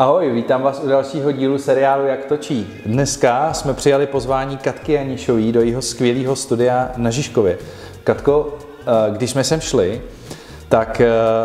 Ahoj, vítám vás u dalšího dílu seriálu Jak točí. Dneska jsme přijali pozvání Katky Janíšové do jejího skvělého studia na Žižkově. Katko, když jsme sem šli, tak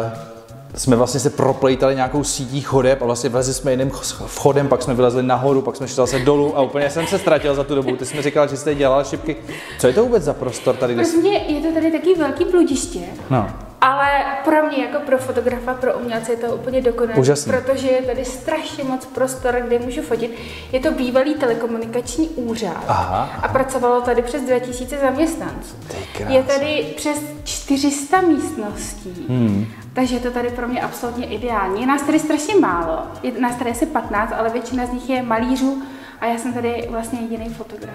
jsme vlastně se proplejtali nějakou sítí chodeb a vlastně vlezli jsme jiným vchodem, pak jsme vylezli nahoru, pak jsme šli zase dolů a úplně jsem se ztratil za tu dobu. Ty jsi mi říkala, že jste dělala šipky. Co je to vůbec za prostor tady? Pro mě je to tady taky velký bludiště. No. Ale pro mě jako pro fotografa, pro umělce je to úplně dokonalé, protože je tady strašně moc prostor, kde můžu fotit. Je to bývalý telekomunikační úřad. Aha. A pracovalo tady přes 2000 zaměstnanců. Je tady přes 400 místností, takže je to tady pro mě absolutně ideální. Je nás tady strašně málo, je nás tady asi 15, ale většina z nich je malířů. A já jsem tady vlastně jediný fotograf.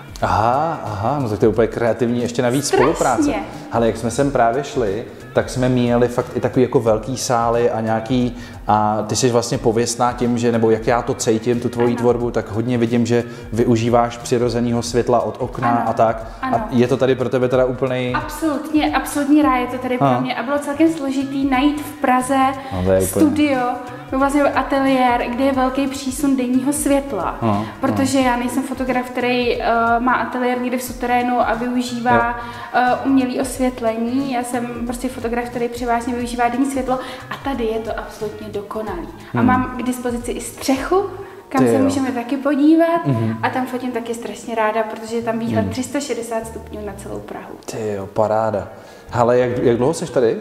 Aha, no tak to je úplně kreativní, ještě navíc spolupráce. Ale jak jsme sem právě šli, tak jsme měli fakt i takový jako velký sály a nějaký, a ty jsi vlastně pověstná tím, že, nebo jak já to cítím, tu tvoji tvorbu, tak hodně vidím, že využíváš přirozeného světla od okna a tak. Ano. A je to tady pro tebe teda úplnej... Absolutně rád je to tady pro mě a bylo celkem složitý najít v Praze studio, vlastně ateliér, kde je velký přísun denního světla, protože já nejsem fotograf, který má ateliér někde v suterénu a využívá umělé osvětlení. Já jsem prostě fotograf, který převážně využívá denní světlo a tady je to absolutně dokonalý. A mám k dispozici i střechu, kam se můžeme taky podívat a tam fotím taky strašně ráda, protože je tam výhled 360 stupňů na celou Prahu. Tyjo, paráda. Hele, jak dlouho jsi tady?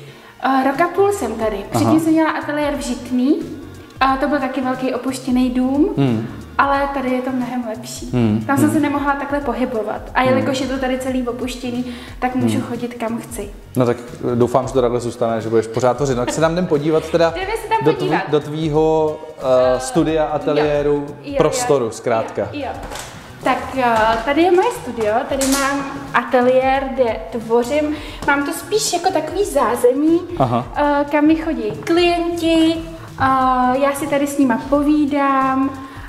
Rok a půl jsem tady. Předtím jsem měla ateliér v Žitný, a to byl taky velký opuštěný dům, ale tady je to mnohem lepší. Tam jsem se nemohla takhle pohybovat a jelikož je to tady celý opuštěný, tak můžu chodit kam chci. No tak doufám, že to takhle zůstane, že budeš pořád tvořit. No, tak se tam jdem podívat teda do tvýho studia, ateliéru, prostoru zkrátka. Jo. Tak tady je moje studio, tady mám ateliér, kde tvořím. Mám to spíš jako takový zázemí, kam mi chodí klienti, já si tady s nima povídám,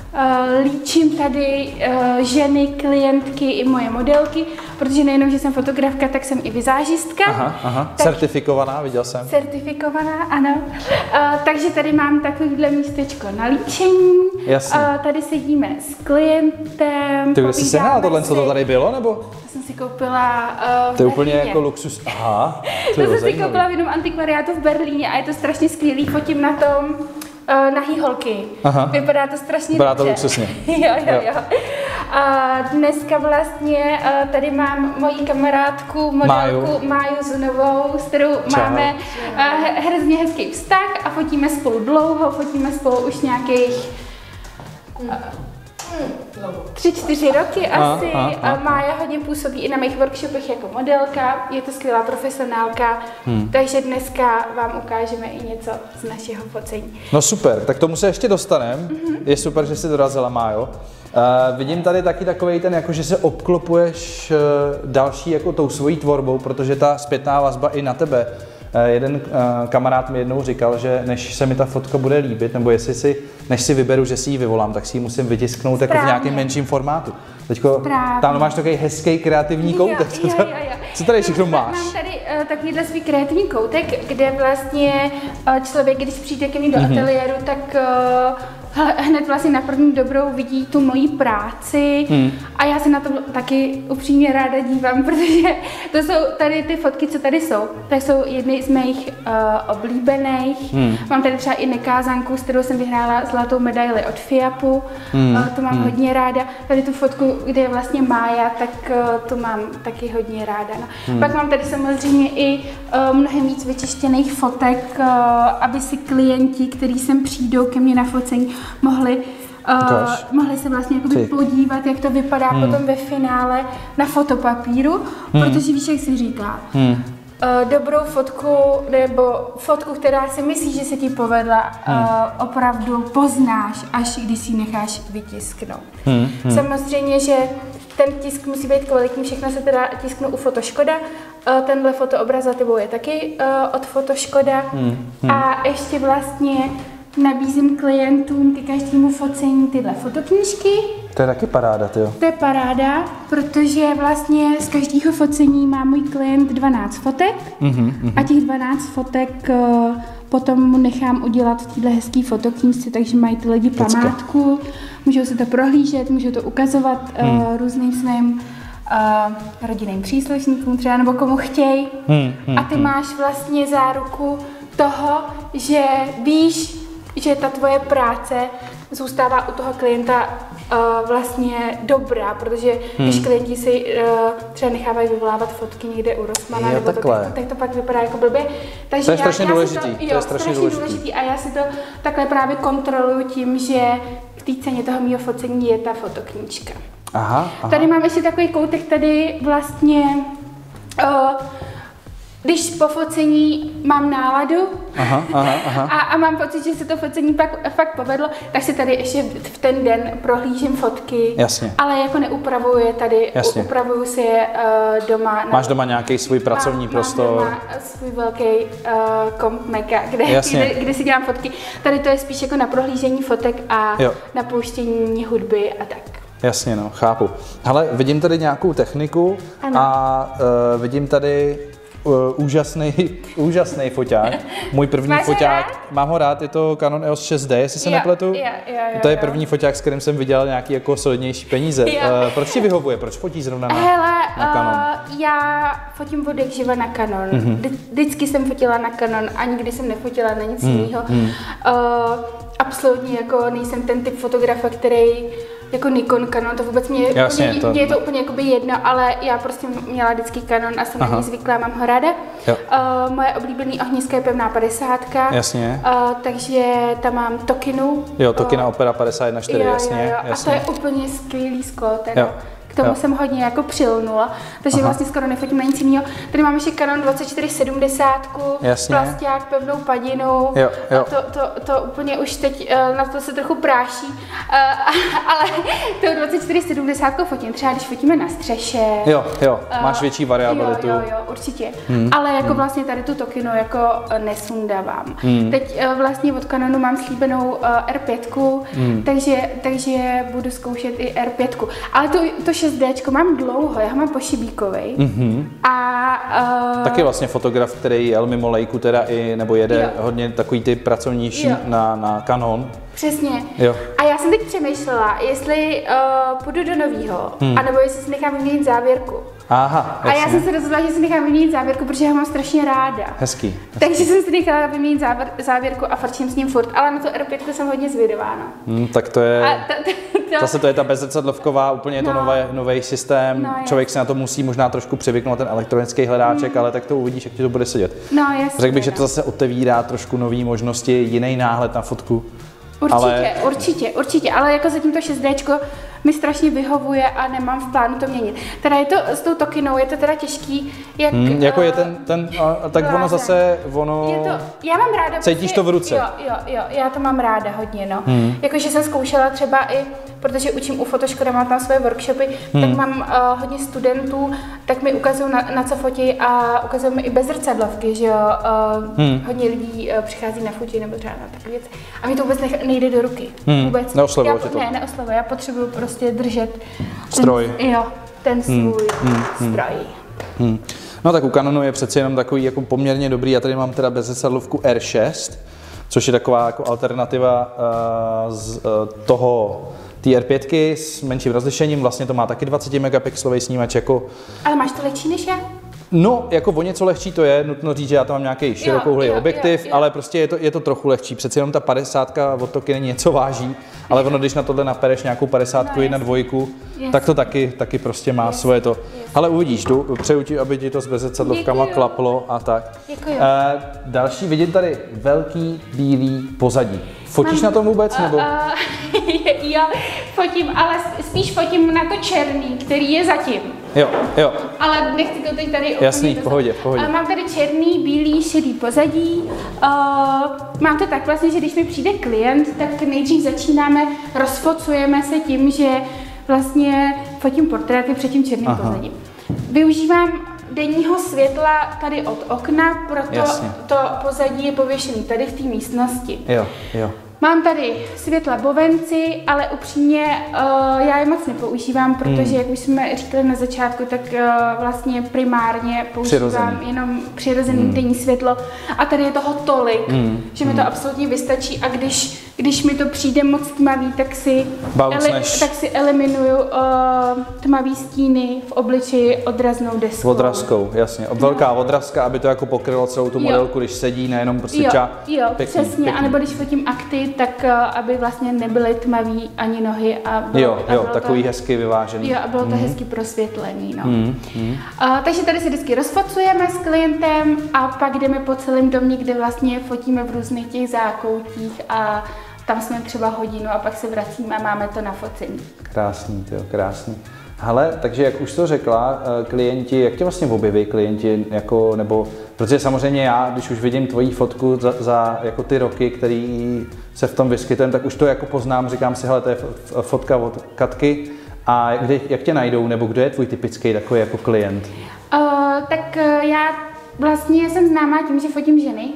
líčím tady ženy, klientky i moje modelky, protože nejenom, že jsem fotografka, tak jsem i vizážistka. Certifikovaná, viděl jsem. Certifikovaná, ano. Takže tady mám takovýhle místečko na líčení. Tady sedíme s klientem. Ty kde jsi sehnala tohle, co to tady bylo, nebo? To jsem si koupila to je úplně jako luxus. Aha. To jsem si koupila v jednom antikvariátu v Berlíně a je to strašně skvělý, fotím na tom nahý holky. Vypadá to strašně dobře. Vypadá to luxusně. Jo. A dneska vlastně tady mám moji kamarádku, modelku Máju Zunovou, s kterou máme hrozně hezký vztah a fotíme spolu dlouho, fotíme spolu už nějakých 3-4 roky asi. Mája hodně působí i na mých workshopech jako modelka, je to skvělá profesionálka, takže dneska vám ukážeme i něco z našeho focení. No super, tak tomu se ještě dostaneme. Je super, že jsi dorazila, Májo. Vidím tady taky takovej ten, jako že se obklopuješ další jako tou svojí tvorbou, protože ta zpětná vazba i na tebe. Jeden kamarád mi jednou říkal, že než se mi ta fotka bude líbit, nebo než si vyberu, že si ji vyvolám, tak si ji musím vytisknout jako v nějakém menším formátu. Teďko tam máš takový hezký kreativní koutek. Co tady všechno máš? Mám tady takovýhle svůj kreativní koutek, kde vlastně člověk, když přijde ke mně do ateliéru, tak hned vlastně na první dobrou vidí tu moji práci a já se na to taky upřímně ráda dívám, protože to jsou tady ty fotky, co tady jsou, tak jsou jedny z mých oblíbených. Mám tady třeba i nekázanku, s kterou jsem vyhrála zlatou medaili od FIAPu, to mám hodně ráda. Tady tu fotku, kde je vlastně Mája, tak to mám taky hodně ráda. No. Pak mám tady samozřejmě i mnohem víc vyčištěných fotek, aby si klienti, kteří sem přijdou ke mně na focení, mohli se vlastně podívat, jak to vypadá potom ve finále na fotopapíru, protože víš, jak si říká, dobrou fotku nebo fotku, která si myslíš, že se ti povedla, opravdu poznáš, až když si ji necháš vytisknout. Samozřejmě, že ten tisk musí být kvalitní, všechno se teda tisknu u Fotoškoda. Tenhle fotoobraz za tebou je taky od Fotoškoda. A ještě vlastně nabízím klientům ke každému focení tyhle fotoknížky. To je taky paráda, tyjo. To je paráda, protože vlastně z každého focení má můj klient 12 fotek a těch 12 fotek potom mu nechám udělat v téhle hezký fotoknížce, takže mají ty lidi památku, můžou si to prohlížet, můžou to ukazovat různým svým rodinným příslušníkům třeba, nebo komu chtějí. A ty máš vlastně záruku toho, že víš, že ta tvoje práce zůstává u toho klienta vlastně dobrá, protože když klienti si třeba nechávají vyvolávat fotky někde u Rossmana, nebo tak to pak vypadá jako blbě. Takže to je strašně důležitý. To je strašně důležitý. A já si to takhle právě kontroluju tím, že v té ceně toho mýho focení je ta fotoknížka. Aha. Tady mám ještě takový koutek, tady vlastně když po focení mám náladu a mám pocit, že se to focení pak fakt povedlo, tak si tady ještě v ten den prohlížím fotky, ale jako neupravuju je tady, upravuju si je doma. Máš doma nějaký svůj pracovní prostor? Mám doma svůj velký komp Maca, kde si dělám fotky. Tady to je spíš jako na prohlížení fotek a na pouštění hudby a tak. Jasně, no, chápu. Hele, vidím tady nějakou techniku a vidím tady úžasný foťák. Můj první foťák, mám ho rád, je to Canon EOS 6D, jestli se nepletu. To je první foťák, s kterým jsem viděl nějaký jako solidnější peníze. Proč ti vyhovuje? Proč fotíš zrovna na Canon? Já fotím od jak živa na Canon. Vždycky jsem fotila na Canon a nikdy jsem nefotila na nic jiného. Absolutně jako nejsem ten typ fotografa, který jako Nikon, Canon, to vůbec mě je to úplně jakoby jedno, ale já prostě měla vždycky Canon a jsem na ní zvyklá, mám ho ráda. Moje oblíbený ohnisko je pevná 50. Takže tam mám Tokinu. Tokina Opera 51.4, jasně. A to je úplně skvělý sklo. K tomu jsem hodně jako přilnula, takže vlastně skoro nefotím na nic jiného. Tady mám ještě Canon 2470, plasťák, pevnou padinu. To úplně už teď na to se trochu práší, ale to 2470 fotím třeba, když fotíme na střeše. Máš větší variabilitu. Jo, určitě. Ale jako vlastně tady tu Tokinu jako nesundávám. Teď vlastně od Canonu mám slíbenou R5, takže budu zkoušet i R5. Ale to 6D mám dlouho, já ho mám pošibíkovej. Taky vlastně fotograf, který jel mimo lejku teda nebo jede hodně takový ty pracovnější na Canon. Přesně. A já jsem teď přemýšlela, jestli půjdu do novýho, anebo jestli si nechám vyměnit závěrku. A já jsem se rozhodla, že si nechám vyměnit závěrku, protože ho mám strašně ráda. Hezký. Takže jsem si nechala vyměnit závěrku a frčím s ním furt, ale na to R5 jsem hodně zvědavá. Tak to je, zase to je ta bezzrcadlovková, úplně je to nový systém. Člověk se na to musí možná trošku přivyknout, ten elektronický hledáček, ale tak to uvidíš, jak ti to bude sedět. Řekl bych, že to zase otevírá trošku nové možnosti, jiný náhled na fotku. Určitě, ale jako zatím to 6Dčko mi strašně vyhovuje a nemám v plánu to měnit. Teda je to s tou Tokinou, je to teda těžký, jako je tak ono zase, já mám ráda. Cítíš to v ruce. Jo, já to mám ráda hodně, no. Jakože jsem zkoušela třeba i, protože učím u Fotoškoda, mám tam své workshopy, tak mám hodně studentů, tak mi ukazují na co fotí a ukazují mi i bez zrcadlovky, že jo. Hodně lidí přichází na fotí nebo třeba na takové věci. A mi to vůbec nejde do ruky. Vůbec. Neoslovuje tě to? Ne, neoslovuje, já potřebuju prostě držet stroj. Ten svůj stroj. No tak u Canonu je přeci jenom takový jako poměrně dobrý, já tady mám teda bezzrcadlovku R6, což je taková jako alternativa z toho té R5 s menším rozlišením, vlastně to má taky 20 megapixelový snímač jako... Ale máš to lehčí než já? No, jako o něco lehčí to je, nutno říct, že já tam mám nějaký širokouhlý objektiv, ale prostě je to trochu lehčí. Přeci jenom ta 50 od Tokiny něco váží, ale ono, když na tohle napereš nějakou 50 1.2, tak to taky prostě má svoje to. Ale uvidíš, přeju ti, aby ti to s bezzrcadlovkama klaplo a tak. Děkuju. Další, vidím tady velký bílý pozadí. Fotíš na tom vůbec, nebo? Jo, fotím, ale spíš fotím na to černý, který je zatím. Jo. Ale nechci to teď tady úplně... Jasný, v pohodě. Mám tady černý, bílý, šedý pozadí. Mám to tak vlastně, že když mi přijde klient, tak nejdřív začínáme, rozfocujeme se tím, že vlastně fotím portréty před tím černým pozadím. Využívám denního světla tady od okna, proto to pozadí je pověšené tady v té místnosti. Jo. Mám tady světla bovenci, ale upřímně já je moc nepoužívám, protože jak už jsme říkali na začátku, tak vlastně primárně používám jenom přirozený denní světlo a tady je toho tolik, že mi to absolutně vystačí a když mi to přijde moc tmavý, tak si eliminuju tmavý stíny v obličeji odraznou deskou. Odrazkou, jasně. Velká odrazka, aby to jako pokrylo celou tu modelku, když sedí, nejenom prostě Jo, přesně, anebo když fotím akty, tak aby vlastně nebyly tmavý ani nohy a bylo takový hezky vyvážený. Jo, a bylo to hezky prosvětlený, no. Takže tady si vždycky rozfocujeme s klientem a pak jdeme po celém domě, kde vlastně fotíme v různých těch zákoutích a tam jsme třeba hodinu a pak se vracíme a máme to nafocení. Krásný, krásný. Hele, takže jak už to řekla, klienti, jak tě vlastně objeví klienti, jako, nebo, protože samozřejmě já, když už vidím tvoji fotku za jako ty roky, který se v tom vyskytujem, tak už to jako poznám, říkám si, hele, to je fotka od Katky a jak tě najdou, nebo kdo je tvůj typický takový jako klient? Tak já vlastně jsem známá tím, že fotím ženy.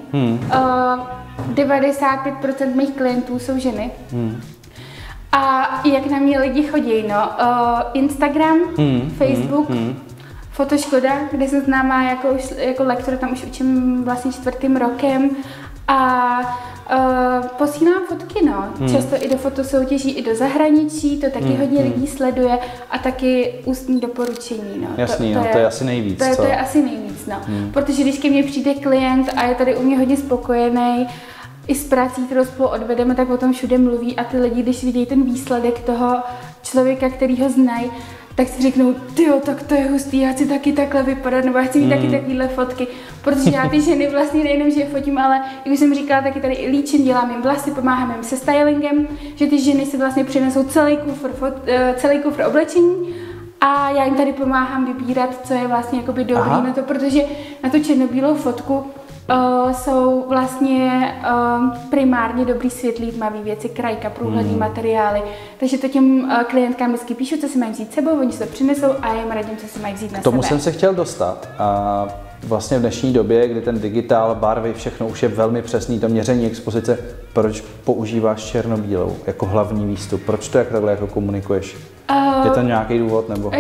95% mých klientů jsou ženy. A jak na mě lidi chodí, no, Instagram, Facebook, Fotoškoda, kde jsem známá jako lektor, tam už učím vlastně 4. rokem a posílám fotky, no, často i do fotosoutěží, i do zahraničí, to taky hodně lidí sleduje a taky ústní doporučení, no. Jasný, to je asi nejvíc, to je asi nejvíc, no, protože když ke mně přijde klient a je tady u mě hodně spokojený, i s prací, kterou spolu odvedeme, tak o tom všude mluví a ty lidi, když vidí ten výsledek toho člověka, který ho znají, tak si řeknou, tyjo, tak to je hustý, já chci taky takhle vypadat, nebo já chci mít taky takovýhle fotky, protože já ty ženy vlastně nejenom, že je fotím, ale jak už jsem říkala, taky tady i líčím, dělám jim vlasy, pomáhám jim se stylingem, že ty ženy si vlastně přinesou celý kufr oblečení a já jim tady pomáhám vybírat, co je vlastně jakoby dobrý na to, protože na tu černobílou fotku jsou vlastně primárně dobrý světlý tmavý věci, krajka, průhledný materiály. Takže to těm klientkám vždycky píšu, co si mají vzít sebou, oni se to přinesou a já jim radím, co si mají vzít na sebe. K tomu jsem se chtěl dostat. A vlastně v dnešní době, kdy ten digitál, barvy, všechno už je velmi přesný, to měření expozice, proč používáš černobílou jako hlavní výstup? Proč to jak takhle jako komunikuješ? Je to nějaký důvod nebo?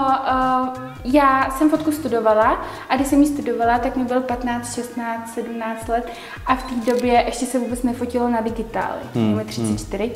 Já jsem fotku studovala a když jsem ji studovala, tak mi byl 15, 16, 17 let a v té době ještě se vůbec nefotilo na digitály. Máme 34.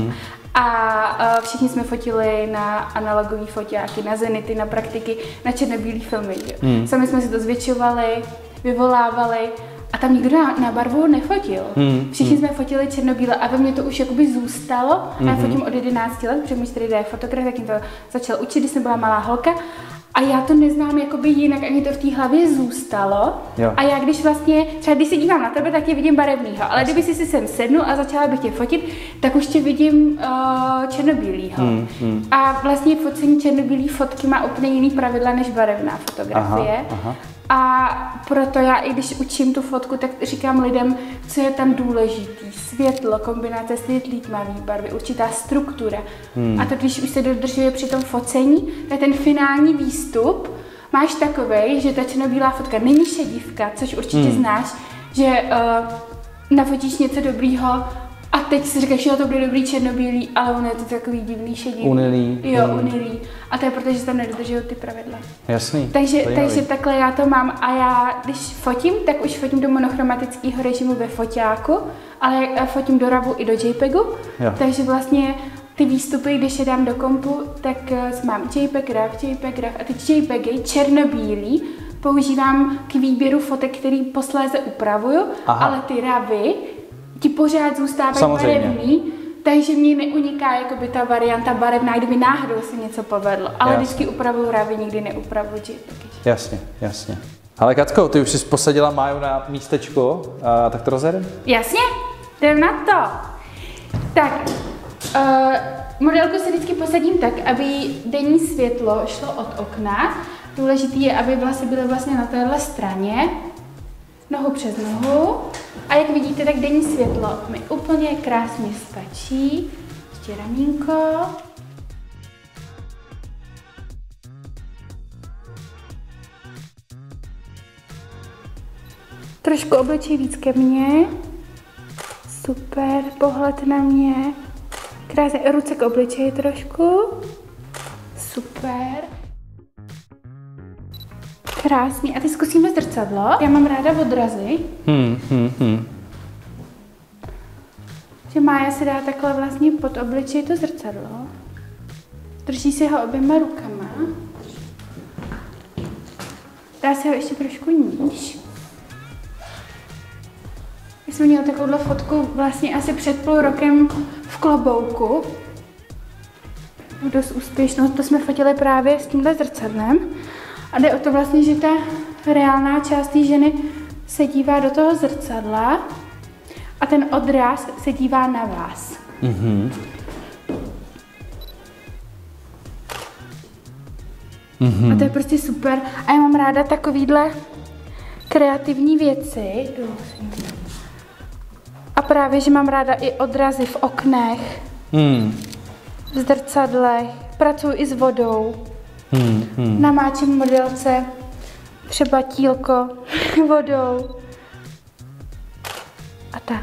A všichni jsme fotili na analogové foťáky, na zenity, na praktiky, na černobílý filmy. Sami jsme si to zvětšovali, vyvolávali a tam nikdo na barvu nefotil. Všichni jsme fotili černobíle a ve mně to už jakoby zůstalo. Já fotím od 11 let, protože můj starý je fotograf, tak jim to začal učit, když jsem byla malá holka. A já to neznám jakoby jinak, ani to v té hlavě zůstalo. Jo. A já když vlastně, třeba když se dívám na tebe, tak tě vidím barevnýho, ale kdyby si sem sednul a začala bych tě fotit, tak už tě vidím černobílýho. A vlastně focení černobílý fotky má úplně jiný pravidla než barevná fotografie. A proto já, i když učím tu fotku, tak říkám lidem, co je tam důležitý. Světlo, kombinace světlý, tmavý barvy, určitá struktura. A to, když už se dodržuje při tom focení, tak ten finální výstup máš takovej, že ta černobílá fotka není šedivka, což určitě znáš, že nafotíš něco dobrýho a teď si říkáš, že to bude dobrý černobílý, ale ono je to takový divný šedivý. Unilý. Jo, unilý. A to je proto, že se tam nedodržují ty pravidla. Jasný. Takže takhle já to mám a já, když fotím, tak už fotím do monochromatického režimu ve foťáku, ale fotím do RAWu i do JPEGu, takže vlastně ty výstupy, když je dám do kompu, tak mám JPEG, RAW a ty JPEGy černobílý používám k výběru fotek, který posléze upravuju, ale ty RAWy ti pořád zůstávají barevný, takže mě neuniká jakoby ta varianta barevná, kdyby náhodou se něco povedlo. Ale vždycky upravuju RAWy, nikdy neupravuju JPEGy. Jasně. Ale Katko, ty už jsi posadila Máju na místečko, tak to rozjedem? Jasně, jdem na to. Tak, modelku si vždycky posadím tak, aby denní světlo šlo od okna. Důležitý je, aby vlasy byly vlastně na téhle straně. Nohu přes nohu. A jak vidíte, tak denní světlo mi úplně krásně stačí. Ještě ramínko. Trošku obličej víc ke mně. Super, pohled na mě. Krásně, ruce k obličeji trošku. Super. Krásný. A teď zkusíme zrcadlo. Já mám ráda odrazy. Že Mája si dá takhle vlastně pod obličej to zrcadlo. Drží si ho oběma rukama. Dá si ho ještě trošku níž. Já jsem měla takovouhle fotku vlastně asi před půl rokem v klobouku. Dost úspěšnou, to jsme fotili právě s tímhle zrcadlem. A jde o to vlastně, že ta reálná část té ženy se dívá do toho zrcadla a ten odraz se dívá na vás. A to je prostě super. A já mám ráda takovýhle kreativní věci. A právě, že mám ráda i odrazy v oknech, v zrcadlech, pracuji i s vodou. Namáčím modelce třeba tílko vodou a tak.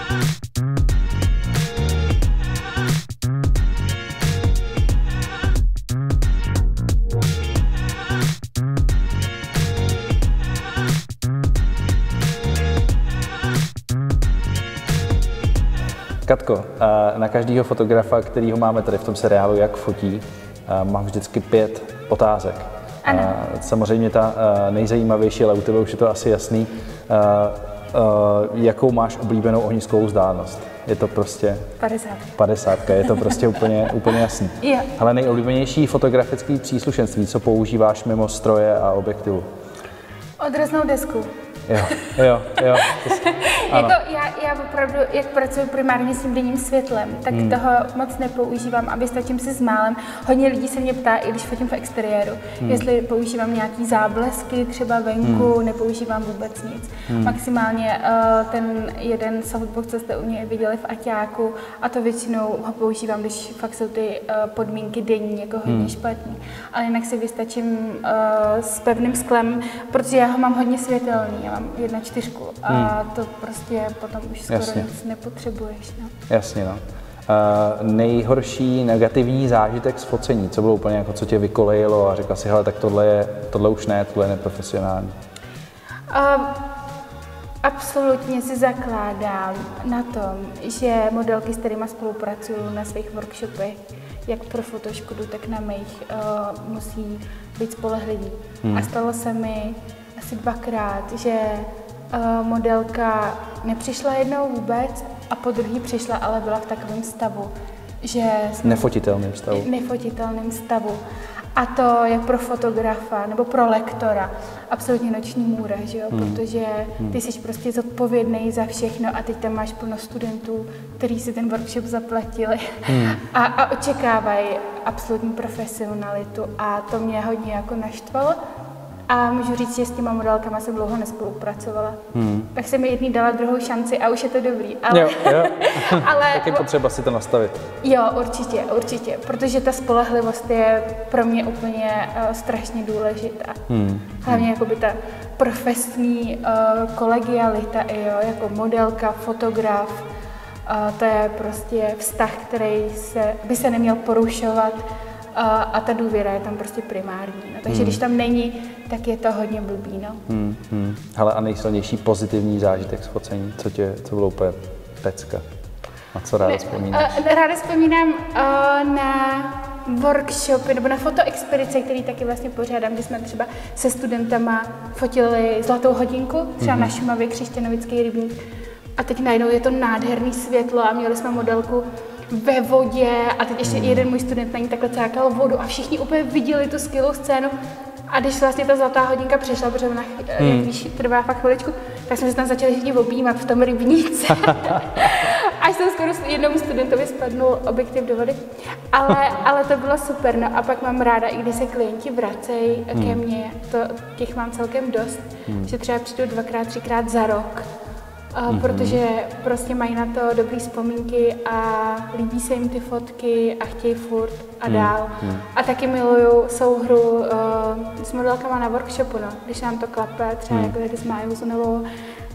Katko, na každého fotografa, kterýho máme tady v tom seriálu Jak fotí, mám vždycky 5 otázek. Samozřejmě ta nejzajímavější, ale u tebe už je to asi jasný. Jakou máš oblíbenou ohniskovou vzdálenost? Je to prostě 50. Je to prostě úplně jasný. Jo. Ale nejoblíbenější fotografické příslušenství, co používáš mimo stroje a objektivu? Odraznou desku. Jo. Jako já opravdu, jak pracuji primárně s tím denním světlem, tak toho moc nepoužívám a vystačím si s málem. Hodně lidí se mě ptá, i když fotím v exteriéru, jestli používám nějaký záblesky třeba venku, nepoužívám vůbec nic. Maximálně ten jeden softbox, co jste u mě viděli v Aťáku, a to většinou ho používám, když fakt jsou ty podmínky denní jako hodně špatný. Ale jinak si vystačím s pevným sklem, protože já ho mám hodně světelný. Já mám 1.4 a to prostě potom už skoro nic nepotřebuješ. No. Jasně, no. Nejhorší negativní zážitek z focení, co bylo úplně jako, co tě vykolejilo a řekla si, hele, tak tohle už ne, tohle je neprofesionální. Absolutně si zakládám na tom, že modelky, s kterými spolupracuju na svých workshopech, jak pro Fotoškodu, tak na mých, musí být spolehlivý. A stalo se mi asi 2krát, že modelka nepřišla jednou vůbec a po druhý přišla, ale byla v takovém stavu, že... Nefotitelném stavu. A to je pro fotografa nebo pro lektora absolutně noční můra, že jo? Protože ty jsi prostě zodpovědný za všechno a teď tam máš plno studentů, kteří si ten workshop zaplatili a očekávají absolutní profesionalitu a to mě hodně jako naštvalo. A můžu říct, že s těma modelkama jsem dlouho nespolupracovala. Tak jsem mi jedný dala druhou šanci a už je to dobrý. Ale, jo. Tak je potřeba si to nastavit. Jo, určitě, protože ta spolehlivost je pro mě úplně strašně důležitá. Hlavně jakoby ta profesní kolegialita, jo, jako modelka, fotograf, to je prostě vztah, který by se neměl porušovat. A ta důvěra je tam prostě primární. No. Takže když tam není, tak je to hodně blbý. No. Hele, a nejsilnější pozitivní zážitek z focení, co bylo úplně pecka? A co ráda vzpomínáš? Ráda vzpomínám na workshopy nebo na fotoexpedice, který taky vlastně pořádám, kdy jsme třeba se studentama fotili zlatou hodinku, třeba na Šumavě, Křišťanovický rybník. A teď najednou je to nádherný světlo a měli jsme modelku ve vodě a teď ještě jeden můj student na ní takhle cákal vodu a všichni úplně viděli tu skvělou scénu. A když vlastně ta zlatá hodinka přišla, protože ona, jak víš, trvá fakt chviličku, tak jsme se tam začali všichni objímat v tom rybníce. Až jsem skoro jednomu studentovi spadnul objektiv do vody. Ale to bylo super. No a pak mám ráda, i když se klienti vracejí ke mně, těch mám celkem dost, že třeba přijdu 2x, 3x za rok. Protože prostě mají na to dobré vzpomínky a líbí se jim ty fotky a chtějí furt a dál. A taky miluju souhru s modelkama na workshopu, no. Když nám to klape, třeba jako s Májou Zunovou,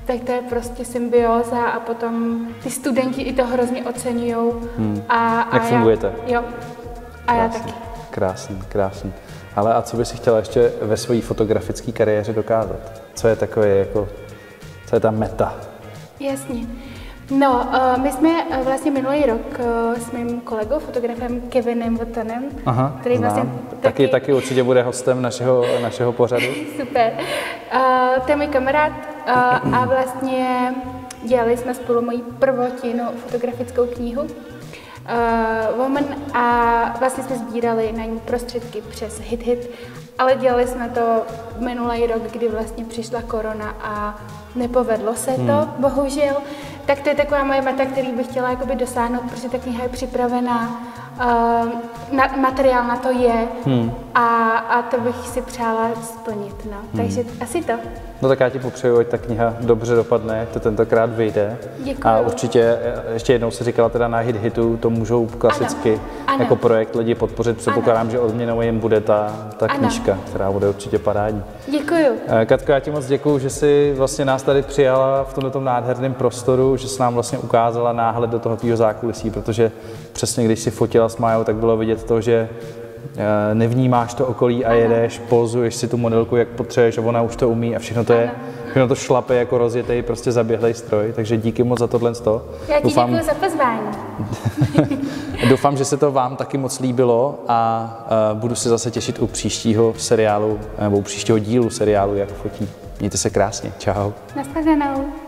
tak to je prostě symbioza a potom ty studenti i to hrozně oceňují. Jak fungujete? Jo. A já taky. Krásný. Ale a co bys si chtěla ještě ve své fotografické kariéře dokázat? Co je takové jako, co je ta meta? Jasně. No, my jsme vlastně minulý rok s mým kolegou, fotografem Kevinem Wotanem, který vlastně taky určitě bude hostem našeho pořadu. Super. To je můj kamarád a vlastně dělali jsme spolu moji prvotinu fotografickou knihu Woman a vlastně jsme sbírali na ní prostředky přes HitHit, ale dělali jsme to minulý rok, kdy vlastně přišla korona a nepovedlo se to, bohužel. Tak to je taková moje meta, který bych chtěla jakoby dosáhnout, protože ta kniha je připravená, materiál na to je a to bych si přála splnit. No. Takže asi to. No tak já ti popřeju, ať ta kniha dobře dopadne, to tentokrát vyjde. Děkuju. A určitě, ještě jednou se říkala teda na HitHitu, to můžou klasicky jako projekt lidi podpořit. Předpokládám, že odměnou jim bude ta knížka, která bude určitě parádní. Děkuju. Katko, já ti moc děkuju, že jsi vlastně nás tady přijala v tomto nádherném prostoru, že jsi nám vlastně ukázala náhled do toho tvýho zákulisí, protože přesně když si fotila s Májou, tak bylo vidět to, že nevnímáš to okolí a jedeš, pozuješ si tu modelku, jak potřebuješ a ona už to umí a všechno to šlape jako rozjetej, prostě zaběhlej stroj, takže díky moc za tohle. Já ti děkuji za pozvání. Doufám, že se to vám taky moc líbilo a budu se zase těšit u příštího seriálu, nebo u příštího dílu seriálu Jak fotí. Mějte se krásně, čau. Nashledanou.